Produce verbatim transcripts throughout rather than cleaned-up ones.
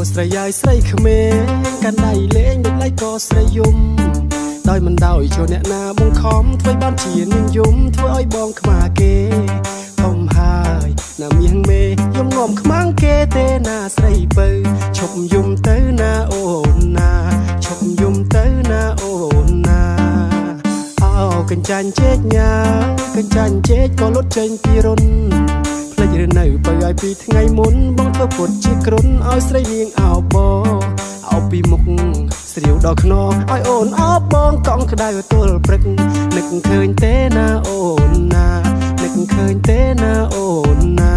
ស្រីយាយស្រីក្មេងកាន់ដៃលេងដូចឡៃក៏ស្រីយំដោយមិនដោយចូលអ្នកណាបង្ខំធ្វើបានជានាងយំធ្វើឲ្យបងខ្មាគេធំហើយណាមៀងមេយំងំខ្មាំងគេទេណាស្រីបើឈប់យំទៅណាអូនណាឈប់យំទៅណាអូនណាអោកញ្ចាញ់ជែកញ៉ាកញ្ចាញ់ជែកក៏លុតចេញពីរុនផ្លេចឬនៅបើឲ្យពីថ្ងៃមុនបងធ្វើពុតជាគ្រុនឲ្យស្រីនាងអោបអោពីមុខស្រាវដល់ខ្នងឲ្យអូនអោបបងកង់ក្ដៅទល់ព្រឹកនឹកឃើញទេណាអូនណានឹកឃើញទេណាអូនណា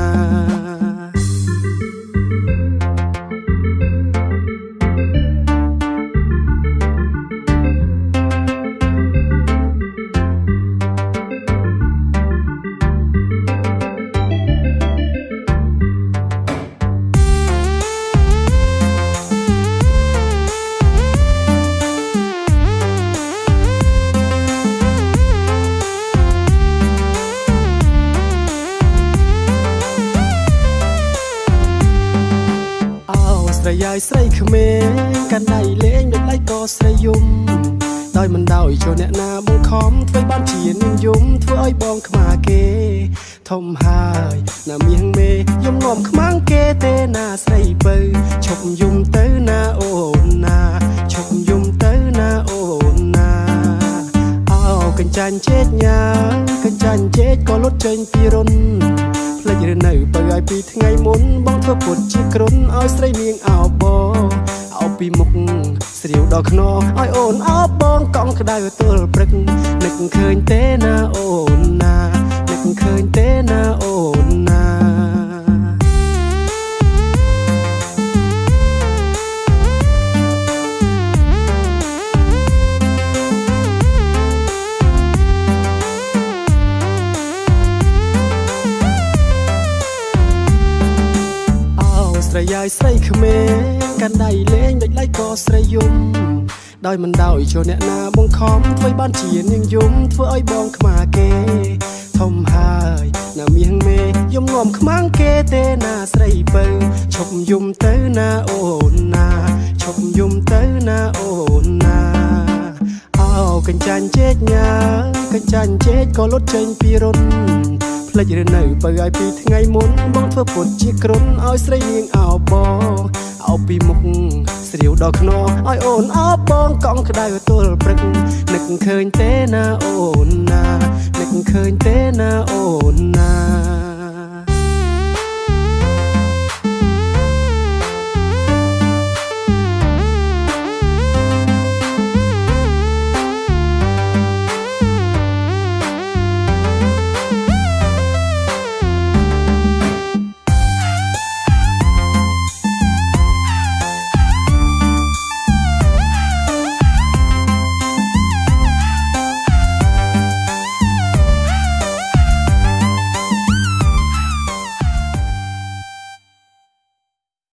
ស្រីយាយស្រីក្មេងកាន់ដៃលេងដូចឡៃក៏ស្រីយំដោយមិនដោយចូលអ្នកណាបង្ខំធ្វើបានជានាងយំធ្វើឲ្យបងខ្មាគេធំហើយណាមៀងមេយំងំខ្មាំងគេទេណាស្រីបើឈប់យំទៅណាអូនណាឈប់យំទៅណាអូនណាអោកញ្ចាញ់ជែកញ៉ាកញ្ចាញ់ជែកក៏លុតចេញពីរុនផ្លេចឬនៅបើឲ្យពីថ្ងៃមុនបងធ្វើពុតជាគ្រុនឲ្យស្រីនាងអោបអោពីមុខស្រាវដល់ខ្នងឲ្យអូនអោបបងកង់ក្ដៅទល់ព្រឹកនឹកឃើញទេណាអូនណានឹកឃើញទេណាអូនណាស្រីយាយស្រីក្មេងកាន់ដៃលេងដូចឡៃក៏ស្រីយំដោយមិនដោយចូលអ្នកណាបង្ខំធ្វើបានជានាងយំធ្វើឲ្យបងខ្មាគេធំហើយណាមៀងមេយំងំខ្មាំងគេទេណាស្រីបើឈប់យំទៅណាអូនណាឈប់យំទៅណាអូនណាអោកញ្ចាញ់ជែកញ៉ាកញ្ចាញ់ជែកក៏លុតចេញពីរុនផ្លេចឬនៅបើឲ្យពីថ្ងៃមុនបងធ្វើពុតជាគ្រុនឲ្យស្រីនាងអោបអោពីមុខស្រាវដល់ខ្នងឲ្យអូនអោបបងកង់ក្ដៅទល់ព្រឹកនឹកឃើញទេណាអូនណានឹកឃើញទេណាអូន